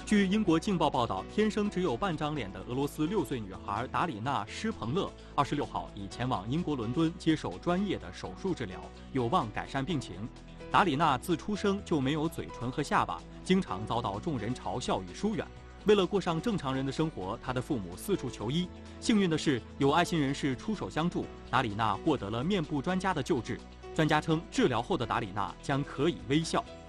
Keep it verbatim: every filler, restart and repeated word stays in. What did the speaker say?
据英国《镜报》报道，天生只有半张脸的俄罗斯六岁女孩达里娜·施彭勒，二十六号已前往英国伦敦接受专业的手术治疗，有望改善病情。达里娜自出生就没有嘴唇和下巴，经常遭到众人嘲笑与疏远。为了过上正常人的生活，她的父母四处求医。幸运的是，有爱心人士出手相助，达里娜获得了面部专家的救治。专家称，治疗后的达里娜将可以微笑。